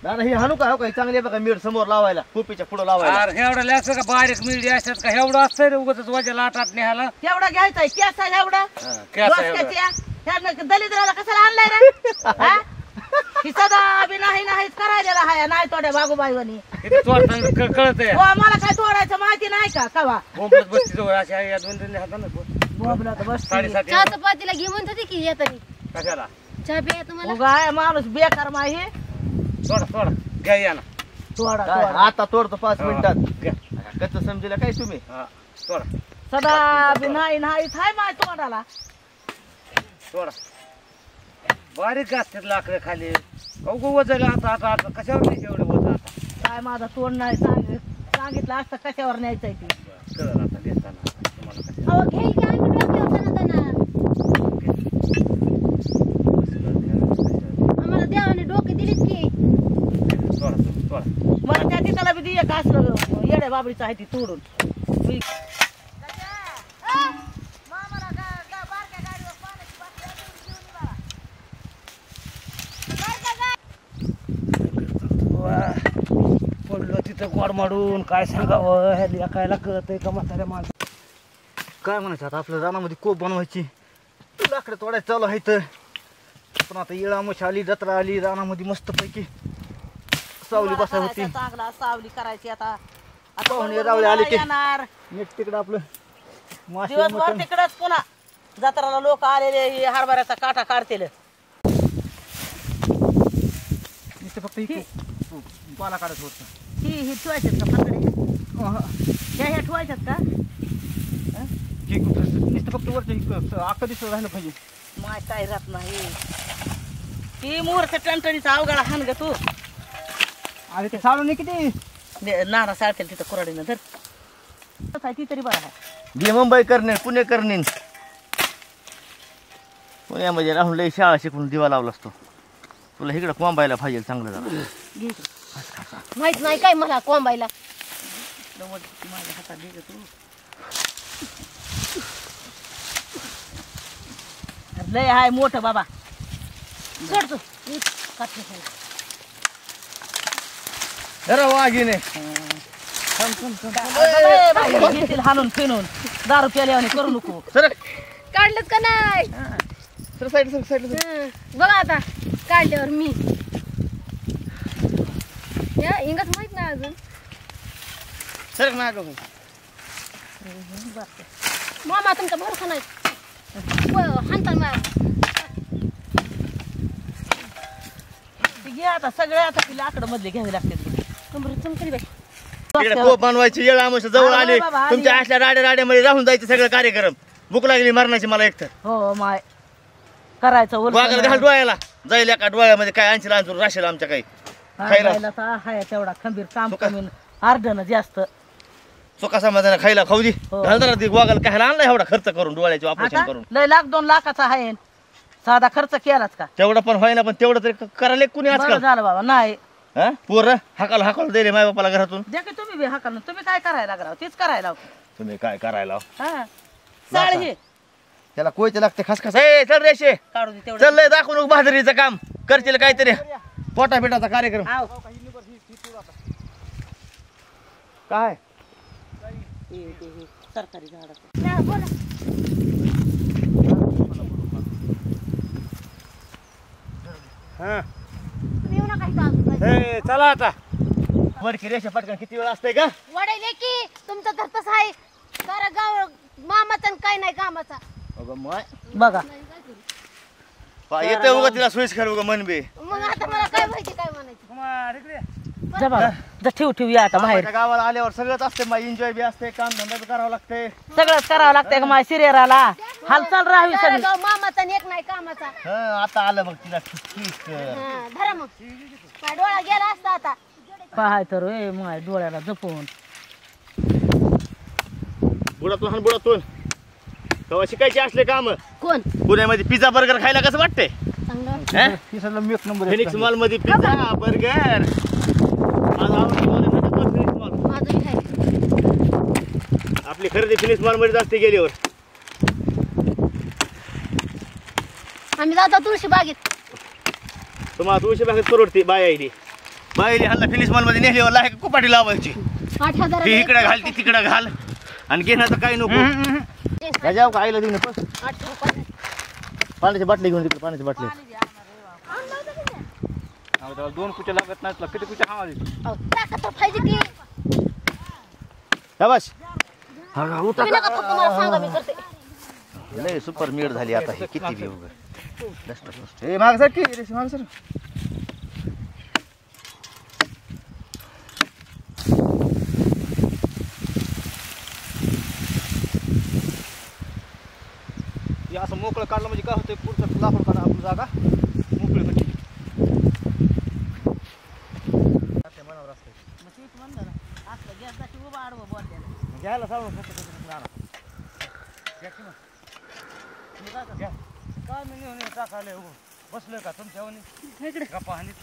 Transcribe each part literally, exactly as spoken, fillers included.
दादा हे हाणू का हो काही चांगले बघा मीठ समोर लावायला कुपीच्या पुढे लावायला अरे एवढं असं का बारीक मिळी असतात का एवढं असतं रे उगाच वजा लाटात न्यायला एवढा घ्यायचा केसा एवढा केसा एवढा. दलिद्राला कशाला आणलाय रे हा? ही सदा बी नाही नाहीच करायला हाय नाही तोड्या बागूबाईवानी कळत आहे हो मला काय तोडायचं माहिती नाही का कवा बोंबलत बसती जवळ अशी आहे या दोन तीन हातानं बोबला तर बस साडेसात चहा चपातीला घे म्हणत होती की येतानी कशाला चहा प्या तुम्हाला उगा माणूस बेकार माही सोडा सोडा घ्या या ना तोडा काय, तोडा. आता तोडतो पाच हा, मिनिटात घ्या. कसं समजेल काय तुम्ही हा सोडा सदा बी नाही नाहीच हाय माय तोडाला सोडा बारीक असतात लाकडं खाली अवघं वजन आता आता आता कशावर नाही एवढं वजन आता काय माझा तोड नाही सांग सांगितलं असतं कशावर न्यायचंय ती कळलं आता देताना तुम्हाला कसं अहो घे की आम्ही डोक्यावर सणादाना. आम्हाला देवाने डोके दिलीत की सोडा सोडा मला त्या तिथला बी दिया का असलं येड्या बाबडीचं आहे ती तोडून मी- पडलो तिथं गोड माडून काय सांगावं ह्या लेकायला कळतंय का म्हाताऱ्या माणसं काय म्हणायचं आता आपल्या रानामध्ये कोप बनवायची लाकडं तोडायचं चालू आहे तर पण आता येळामश आली जत्रा आली रानामध्ये मस्त पैकी सावली बसाय होती चांगला सावली करायची आता आता पाहुणे बरोबर रावळे आले की येणार नीट तिकडं आपलं मासे दिवसभर मटण तिकडच पुन्हा जत्राला लोक आलेले हे हरभऱ्याचा काटा काढतील नुसतं फक्त इकडे पाला काढत होतं ही ही ठेवायच्यात का पकडे ह्या ह्या ठेवायच्यात का हे कुठं नुसतं फक्त वरचं अख्खा दिसत राहिलं पाहिजे माय काय राहत नाही ती मूर्ख टणटणीचा अवघडा हान ग तू अरे ते साडून किती दे- नाना साळतील तिथं कुराडीनं धर तसं आहे ती तरी बरं आहे बी मुंबई करणे पुणे करणे पुण्यामध्ये राहून लई शाळा शिकून दिवा लावला असतो तुला इकडं कोंबायला पाहिजे चांगलं झालं घे इकडं. माहित नाही काय मला कोंबायला दमड माझ्या हातात दे ग तू लय आहे मोठं बाबा सोड तू मी काढते खाली. अरे वाघिने लय बाई घेतील हाणून फिनून दारू प्याल्याने करू नको सर काढलंच का नाही सर साईड सर साईड हं. बघा आता काढल्यावर मी या इंगच माहित नाही अजून सर ना गं मामा तुमचा भरोसा नाही हाणता मा घे आता सगळे आता ती लाकडं मधले घ्यावे लागते कंबर चमकली बाई तिकडे कोप बनवायची येळ आमच्या जवळ अरे आली बाबा, आली. तुमच्या असल्या राड्या राड्यामध्ये राहून जायचे सगळं कार्यक्रम भूक लागली मरणाची मला एकतर हो माय करायचं वाघाला घाल उलट डोळ्याला जाईल एका डोळ्यामध्ये काय ऐंशी लांचून राशील आमच्या काही खायला हाय तेवढा खंबीर काम तुका- कमी अर्धन जास्त चोका समाधान खायला खाऊ दे हो. घाल जरा ते वाघाला काय आणला एवढा खर्च करून डोळ्याचे ऑपरेशन आता करून लय लाख दोन लाखाचा आहे साधा खर्च केलाच का तेवढं पण होईना पण तेवढं तरी करायला कुणी बरं आजकाल झालं बाबा नाही हा पोर हाकाल हाकाल दे रे माय बापाला घरातून द्या की तुम्ही बी हाकाल तुम्ही काय करायला लागला तीच करायला लाव. तुम्ही काय करायला हा साळ हे त्याला कोयते लागते खास खास ए चल रेशे काढू दे तेवढं चल लय दाखवू नको बहादरीचं काम करतील काहीतरी पोटा पिठाचा कार्यक्रम आव. काय हे, हे, हे, सरकारी झाडाचं ना, बोला हा तुम्ही येऊ नका इथं अजून काय. ए, चला आता वरकी रेषा पटकन किती वेळ असते का वडायले की तुमचं तर तसं आहे सारा गाव मामाचा आणि काय नाही कामाचा अगं माय बघा पा येते उगा तिला सोयीच खरं उगा मन बे मग आता मला काय माहिती काय म्हणायचं कुमार इकडे जा बाबा जा ठेव ठेव या आता बाहेर माझ्या गावाला आल्यावर सगळंच असते मग एन्जॉय बी असते काम धंदा बी करावं लागते सगळंच करावं लागतंय का माझ्या सिरियराला हालचाल राहावी सारा सगळी गाव मामाचा आणि एक नाही कामाचा हा आता आलं मग तिला ठीक हा, धरा मग काय डोळा गेला असता आता पाहाय तर ए माय डोळ्याला जपून बुडातून हान बुडातून तेव्हा शिकायचे असले काम कोण पुण्यामध्ये पिझ्झा बर्गर खायला कसं वाटतंय चांगलं फिनिक्स मॉल मध्ये पिझ्झा बर्गर माझं बी आहे. आपली खरेदी फिनिक्स मॉल मध्ये असते गेल्यावर आम्ही जातो तुळशी बागेत तुम्हाला तुळशी बागेत परवडते बाय आयडी बाईली ह्याला फिनिश मॉल मध्ये नेली वाला कुपाटी लावायची आठ हजार ती इकडे घाल ती तिकडे घाल आणि घेणं तर काही नको जाऊ का आईला देऊन पाण्याची बाटली घेऊन तिकडे पाण्याची बाटली दोन कुच्या लागत नाही किती कुच्या हा ताकद पाहिजे की शाबाश तुम्ही नका फक्त मला सांगा मी करते लय सुपर मेड झाली आता हे किती बी उग डस्ट डस्ट ए माग सर की रेशी माग सर हे असं मोकळं काढलं म्हणजे काय होतं पुढचं लाकूड काढा आपली जागा मोकळी होती मनावर असते घ्यायला सांगून काय मी नेऊन टाकायला बसलोय का तुमच्या गप्पा हानीत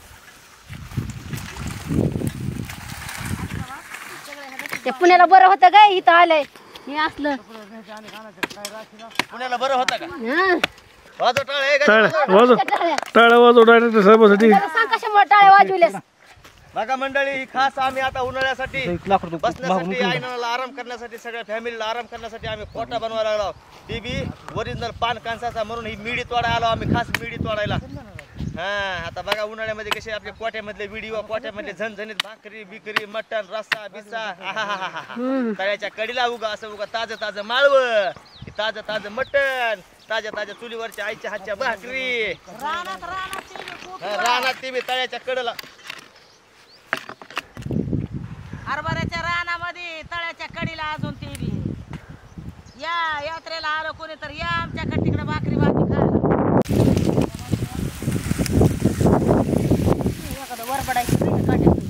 ते पुण्याला बरं होतं काय इथं आलंय हे असलं पुण्याला बरं होतं का हं. वाजव टाळ टाळ वाजव टाळ्या. टाळ वाजव डायरेक्टर साहेबासाठी त्याला सांग कशामुळे टाळ्या वाजविल्यास बघा मंडळी ही खास आम्ही आता उन्हाळ्यासाठी बसण्यासाठी आईनाला आराम करण्यासाठी सगळ्या फॅमिलीला आराम करण्यासाठी आम्ही कोटा बनवायला लागलो ती बी ओरिजिनल पान कांसाचा म्हणून ही मिडी तोडायला आलो आम्ही खास मिडी तोडायला हा आता बघा उन्हाळ्यामध्ये कसे आपल्या कोट्यामधले व्हिडिओ कोट्यामधले झणझणीत भाकरी बिकरी मटण रस्सा बिस्सा आहाहाहा. तळ्याच्या कडीला उगा असं उगा ताजं ताजं माळवं ताजं ताजं मटण ताज्या ताज्या चुलीवरच्या आईच्या हातच्या भाकरी रानात रानात ते बी खूप हा, रानात ती बी तळ्याच्या कडला हरभऱ्याच्या रानामध्ये तळ्याच्या कडीला अजून ते बी या यात्रेला आलो कोणी तर या आमच्याकडे तिकडे भाकरी भाकरी खायला एखादं वरबडायचं नाही का काट्यात?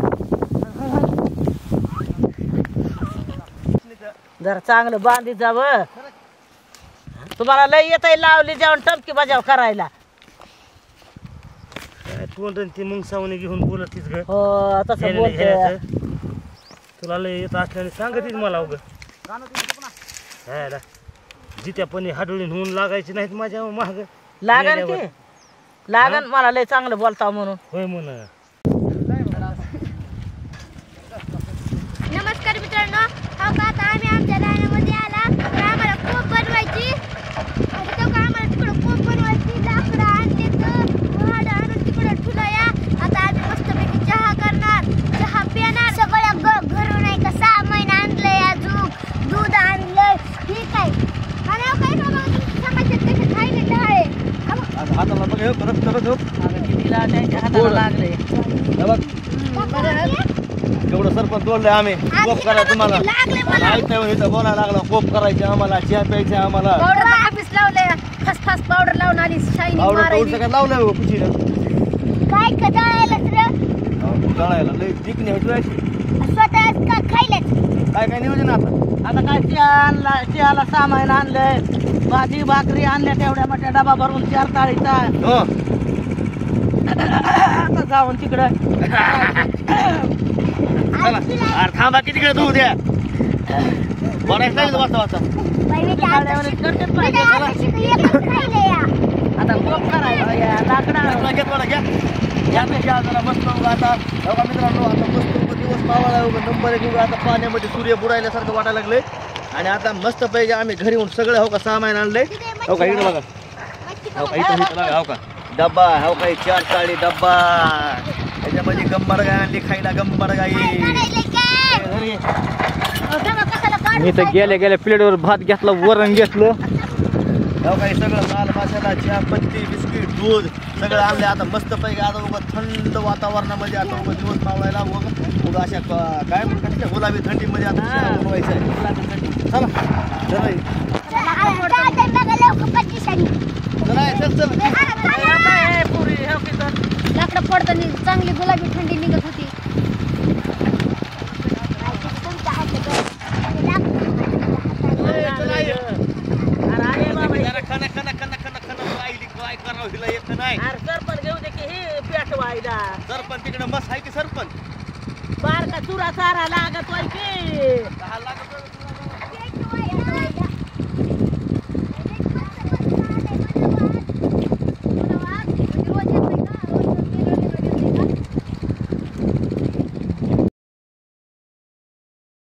जरा चांगलं बांधी जावं तुम्हाला लय येत लावली जाऊन टमकी बजाव करायला तोंड ती मग सावणी घेऊन बोलत तीच ग हो तसं बोलतोय तुला लय येत असल्याने सांगतीच मला उग जित्या पण हाडोळीन होऊन लागायची नाहीत माझ्या महाग लागन की लागन मला लय चांगलं बोलता म्हणून होय म्हण नमस्कार मित्रांनो हो का आता आम्ही आमच्या रानामध्ये आला तर आम्हाला कोप बनवायची आणि तो का आम्हाला तिकडं कोप बनवायची लाकडं आणले तर झाडं आणून तिकडं ठुलया आता आम्ही मस्तपैकी चहा करणार चहा पिणार सगळं ग घरून नाही का सामान आणलंय अजून दूध आणलंय ठीक आहे आणि हो काय बाबा तुम्ही समाजात कसे खायले डाळे हाताला बघ हे परत परत हो तिला त्यांच्या हाताला लागले हे बघ एवढं सरपंच तोडलंय आम्ही कोप करा तुम्हाला लागले मला ऐकता इथं बोलायला लागला कोप करायचे आम्हाला चहा प्यायचे आम्हाला पावडर ऑफिस लावलंय खसखस पावडर लावून आली शायनिंग आवडत मारायची सगळं लावलंय हो कुशीला काय कदाळायलाच रे तळायला लय दिकणी आहे तुझ्याची स्वतः का खायलाच काय काय नियोजन आता आता काय चिया आणला चियाला सामान आणलंय भाजी भाकरी आणल्या तेवढ्या मोठ्या डबा भरून चार ताळीचा हो आता जाऊन तिकडं चला अरे थांबा किती कडे तू द्या बराच लागेल वाजता वाजता गाड्यावर करतेच पाहिजे आता कोप करायला या लाकडा तुला घेत मला घ्या घ्या ते घ्या जरा मस्त उगा आता बघा मित्रांनो आता मस्त उगा दिवस मावाळा उगा नंबर एक उगा आता पाण्यामध्ये सूर्य बुडायल्यासारखं वाटायला लागले आणि आता मस्त पाहिजे आम्ही घरी येऊन सगळं हो का सामान आणलंय हो का इकडे बघा हो का इथं इथं बघा हो का डब्बा हो का चार चाळी डब्बा त्याच्यामध्ये गंबर गाय आणली खायला गंबर गाई मी तर गेल्या गेल्या प्लेटवर भात घेतला वरण घेतलं हो काही सगळं लाल मसाला चहा पत्ती बिस्किट दूध सगळं आणले आता मस्त पैकी आता उगा थंड वातावरणामध्ये आता उगा दिवस मावळायला उगा उगा अशा क- काय म्हणतात गुलाबी थंडीमध्ये आता चहा बनवायचा आहे गुलाबी थंडी चला चला चला चल चल लाकडं पडताना चांगली गुलाबी थंडी निघत होती खाना खाना खाना खाना खाना राहिली काय करावं हिला येत नाही सरपण घेऊ दे की हे पेट वायदा सरपंच तिकडे मस्त आहे की सरपंच बारका चुरा चारा लागत की दहा लाख रुपये